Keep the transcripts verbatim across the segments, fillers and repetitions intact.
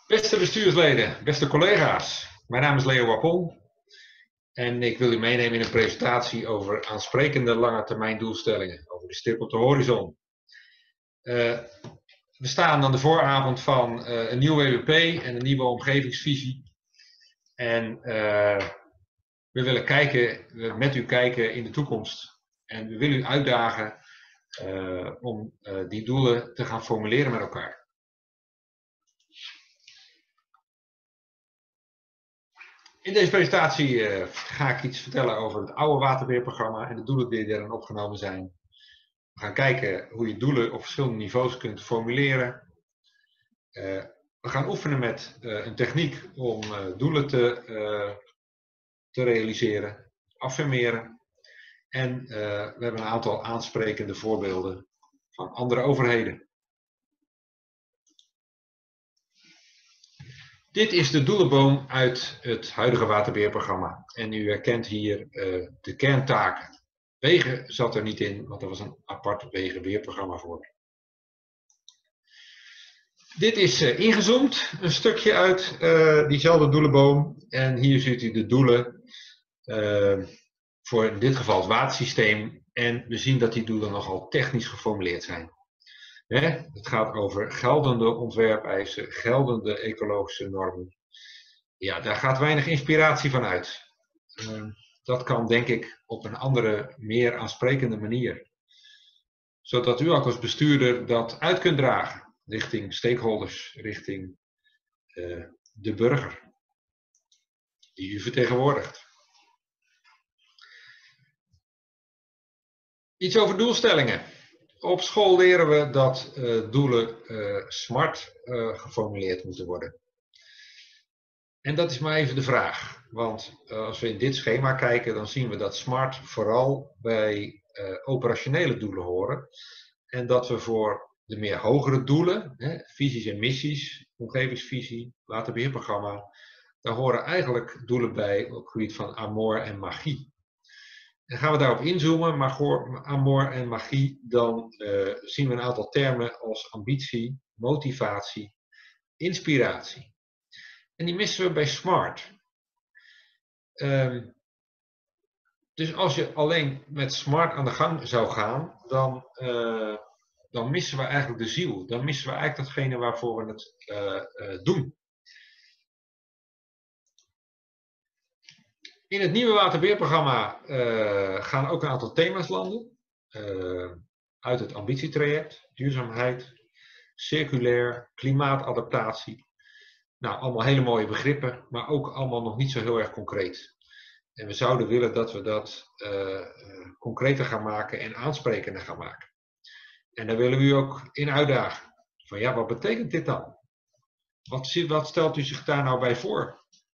Beste bestuursleden, beste collega's, mijn naam is Leo Wapon en ik wil u meenemen in een presentatie over aansprekende lange termijn doelstellingen, over de stip op de horizon. Uh, we staan aan de vooravond van uh, een nieuw W W P en een nieuwe omgevingsvisie en uh, we willen kijken, we met u kijken in de toekomst en we willen u uitdagen uh, om uh, die doelen te gaan formuleren met elkaar. In deze presentatie uh, ga ik iets vertellen over het oude waterbeheerprogramma en de doelen die erin opgenomen zijn. We gaan kijken hoe je doelen op verschillende niveaus kunt formuleren. Uh, we gaan oefenen met uh, een techniek om uh, doelen te, uh, te realiseren, affirmeren. En uh, we hebben een aantal aansprekende voorbeelden van andere overheden. Dit is de doelenboom uit het huidige waterbeheerprogramma. En u herkent hier uh, de kerntaken. Wegen zat er niet in, want er was een apart wegenbeheerprogramma voor. Dit is uh, ingezoomd, een stukje uit uh, diezelfde doelenboom. En hier ziet u de doelen uh, voor in dit geval het watersysteem. En we zien dat die doelen nogal technisch geformuleerd zijn. Hè? Het gaat over geldende ontwerpeisen, geldende ecologische normen. Ja, daar gaat weinig inspiratie van uit. Uh, dat kan denk ik op een andere, meer aansprekende manier. Zodat u ook als bestuurder dat uit kunt dragen richting stakeholders, richting uh, de burger die u vertegenwoordigt. Iets over doelstellingen. Op school leren we dat uh, doelen uh, smart uh, geformuleerd moeten worden. En dat is maar even de vraag. Want uh, als we in dit schema kijken, dan zien we dat smart vooral bij uh, operationele doelen horen. En dat we voor de meer hogere doelen, hè, visies en missies, omgevingsvisie, waterbeheerprogramma, daar horen eigenlijk doelen bij op het gebied van amor en magie. En gaan we daarop inzoomen, maar voor amor en magie, dan uh, zien we een aantal termen als ambitie, motivatie, inspiratie. En die missen we bij smart. Um, dus als je alleen met smart aan de gang zou gaan, dan, uh, dan missen we eigenlijk de ziel. Dan missen we eigenlijk datgene waarvoor we het uh, uh, doen. In het nieuwe waterbeheerprogramma uh, gaan ook een aantal thema's landen. Uh, uit het ambitietraject, duurzaamheid, circulair, klimaatadaptatie. Nou, allemaal hele mooie begrippen, maar ook allemaal nog niet zo heel erg concreet. En we zouden willen dat we dat uh, concreter gaan maken en aansprekender gaan maken. En daar willen we u ook in uitdagen. Van ja, wat betekent dit dan? Wat, wat stelt u zich daar nou bij voor?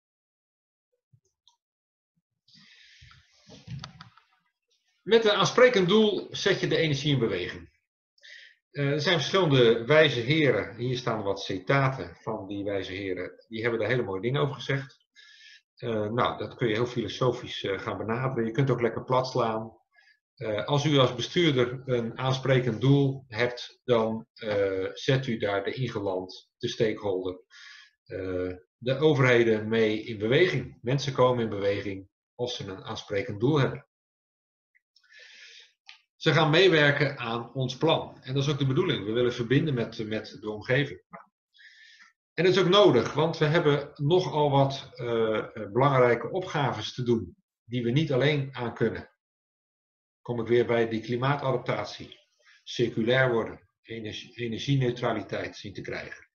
Met een aansprekend doel zet je de energie in beweging. Uh, er zijn verschillende wijze heren, hier staan wat citaten van die wijze heren, die hebben daar hele mooie dingen over gezegd. Uh, nou, dat kun je heel filosofisch uh, gaan benaderen, je kunt ook lekker plat slaan. Uh, als u als bestuurder een aansprekend doel hebt, dan uh, zet u daar de ingeland, de stakeholder, uh, de overheden mee in beweging. Mensen komen in beweging als ze een aansprekend doel hebben. Ze gaan meewerken aan ons plan. En dat is ook de bedoeling. We willen verbinden met, met de omgeving. En dat is ook nodig, want we hebben nogal wat uh, belangrijke opgaves te doen. Die we niet alleen aan kunnen. Kom ik weer bij die klimaatadaptatie. Circulair worden. Energie, energieneutraliteit zien te krijgen.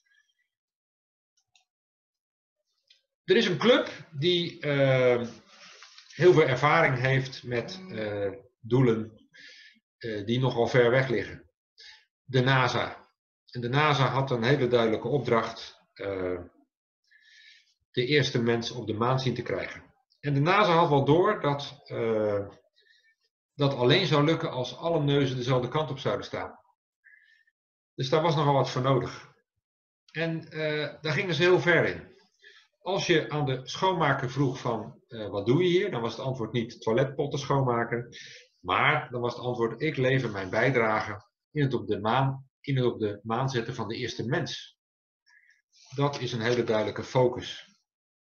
Er is een club die uh, heel veel ervaring heeft met uh, doelen Uh, die nogal ver weg liggen. De NASA. En de NASA had een hele duidelijke opdracht. Uh, de eerste mens op de maan zien te krijgen. En de NASA had wel door dat uh, dat alleen zou lukken als alle neuzen dezelfde kant op zouden staan. Dus daar was nogal wat voor nodig. En uh, daar gingen ze heel ver in. Als je aan de schoonmaker vroeg van uh, wat doe je hier? Dan was het antwoord niet toiletpotten schoonmaken. Maar dan was het antwoord, ik lever mijn bijdrage in het op de maan, in het op de maan zetten van de eerste mens. dat is een hele duidelijke focus.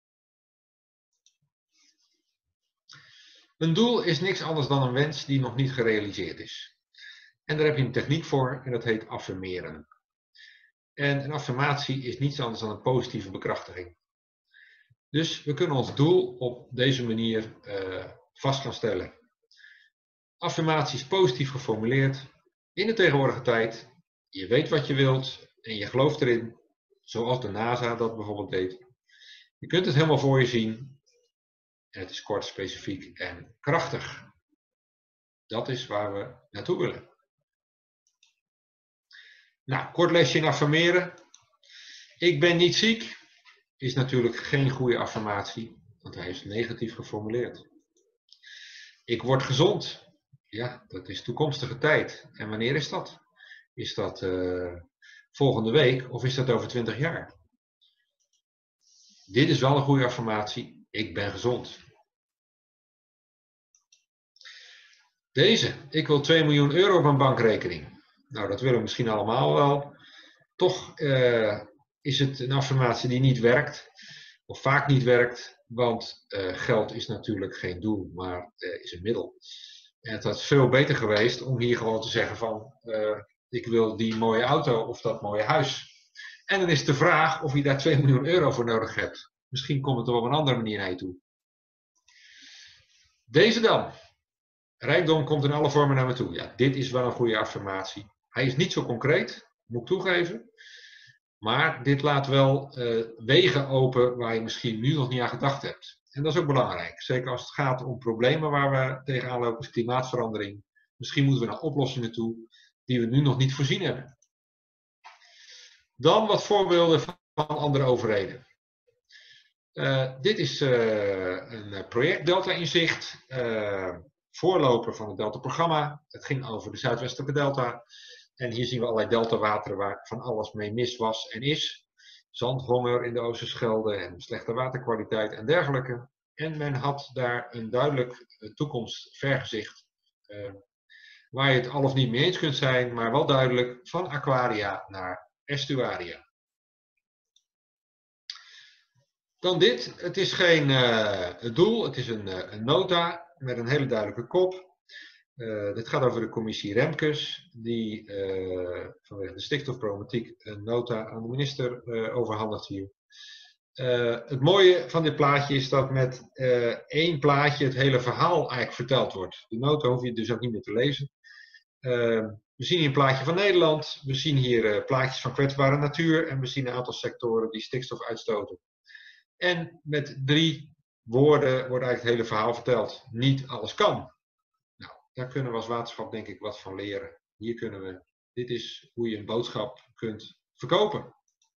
Een doel is niks anders dan een wens die nog niet gerealiseerd is. En daar heb je een techniek voor en dat heet affirmeren. En een affirmatie is niets anders dan een positieve bekrachtiging. Dus we kunnen ons doel op deze manier uh, vast gaan stellen. Affirmatie is positief geformuleerd, in de tegenwoordige tijd. Je weet wat je wilt en je gelooft erin, zoals de NASA dat bijvoorbeeld deed. Je kunt het helemaal voor je zien en het is kort, specifiek en krachtig. Dat is waar we naartoe willen. Nou, kort lesje in affirmeren. Ik ben niet ziek is natuurlijk geen goede affirmatie, want hij is negatief geformuleerd. Ik word gezond. Ja, dat is toekomstige tijd. En wanneer is dat? Is dat uh, volgende week of is dat over twintig jaar? Dit is wel een goede affirmatie. Ik ben gezond. Deze. Ik wil twee miljoen euro op mijn bankrekening. Nou, dat willen we misschien allemaal wel. Toch uh, is het een affirmatie die niet werkt. Of vaak niet werkt. Want uh, geld is natuurlijk geen doel, maar uh, is een middel. En het had veel beter geweest om hier gewoon te zeggen van, uh, ik wil die mooie auto of dat mooie huis. En dan is de vraag of je daar twee miljoen euro voor nodig hebt. Misschien komt het er op een andere manier naar je toe. Deze dan. Rijkdom komt in alle vormen naar me toe. Ja, dit is wel een goede affirmatie. Hij is niet zo concreet, moet ik toegeven. Maar dit laat wel uh, wegen open waar je misschien nu nog niet aan gedacht hebt. En dat is ook belangrijk. Zeker als het gaat om problemen waar we tegenaan lopen, als klimaatverandering. Misschien moeten we naar oplossingen toe die we nu nog niet voorzien hebben. Dan wat voorbeelden van andere overheden. Uh, dit is uh, een project Delta Inzicht. Uh, voorloper van het Delta-programma. Het ging over de Zuidwestelijke Delta. En hier zien we allerlei deltawateren waar van alles mee mis was en is. Zandhonger in de Oosterschelde en slechte waterkwaliteit en dergelijke. En men had daar een duidelijk toekomstvergezicht. Uh, waar je het al of niet mee eens kunt zijn, maar wel duidelijk van aquaria naar estuaria. Dan dit. Het is geen uh, doel, het is een, uh, een nota met een hele duidelijke kop. Uh, dit gaat over de commissie Remkes, die uh, vanwege de stikstofproblematiek een nota aan de minister uh, overhandigt hier. Uh, het mooie van dit plaatje is dat met uh, één plaatje het hele verhaal eigenlijk verteld wordt. De nota hoef je dus ook niet meer te lezen. Uh, we zien hier een plaatje van Nederland, we zien hier uh, plaatjes van kwetsbare natuur en we zien een aantal sectoren die stikstof uitstoten. En met drie woorden wordt eigenlijk het hele verhaal verteld. Niet alles kan. Nou, daar kunnen we als waterschap denk ik wat van leren. Hier kunnen we, dit is hoe je een boodschap kunt verkopen.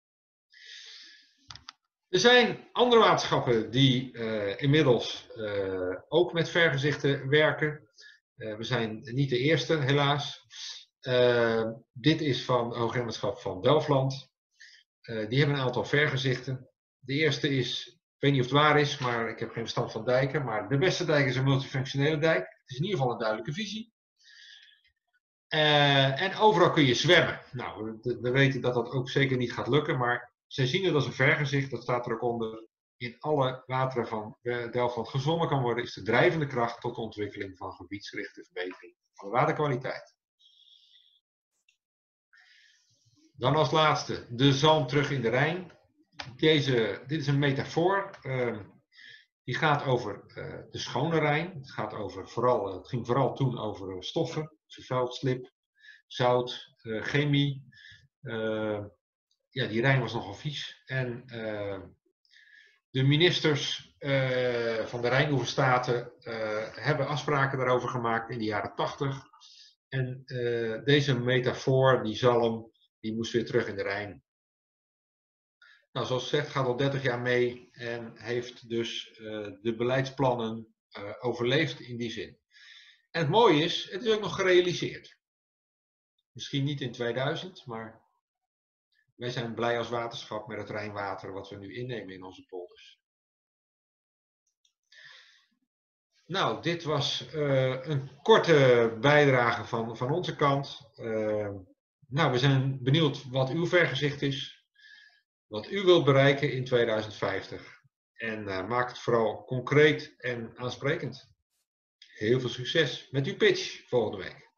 Er zijn andere waterschappen die uh, inmiddels uh, ook met vergezichten werken. Uh, we zijn niet de eerste, helaas. Uh, dit is van Hoogheemraadschap van Delfland. Uh, die hebben een aantal vergezichten. De eerste is, ik weet niet of het waar is, maar ik heb geen verstand van dijken. Maar de beste dijk is een multifunctionele dijk. Het is in ieder geval een duidelijke visie. Uh, en overal kun je zwemmen. Nou, we, we weten dat dat ook zeker niet gaat lukken, maar zij zien het als een vergezicht, dat staat er ook onder. In alle wateren van Delfland gezwommen kan worden, is de drijvende kracht tot de ontwikkeling van gebiedsgerichte verbetering van de waterkwaliteit. Dan als laatste, de zalm terug in de Rijn. Deze, dit is een metafoor. Uh, die gaat over uh, de schone Rijn. Het, gaat over vooral, uh, het ging vooral toen over uh, stoffen, vervuild slip, zout, uh, chemie. Uh, ja, die Rijn was nogal vies. En uh, de ministers uh, van de Rijnoeverstaten uh, hebben afspraken daarover gemaakt in de jaren tachtig. En uh, deze metafoor, die zalm, die moest weer terug in de Rijn. Nou, zoals gezegd, gaat al dertig jaar mee en heeft dus uh, de beleidsplannen uh, overleefd in die zin. En het mooie is, het is ook nog gerealiseerd. Misschien niet in tweeduizend, maar wij zijn blij als waterschap met het Rijnwater wat we nu innemen in onze polders. Nou, dit was uh, een korte bijdrage van, van onze kant. Uh, nou, we zijn benieuwd wat uw vergezicht is. wat u wilt bereiken in tweeduizend vijftig. En uh, maak het vooral concreet en aansprekend. Heel veel succes met uw pitch volgende week.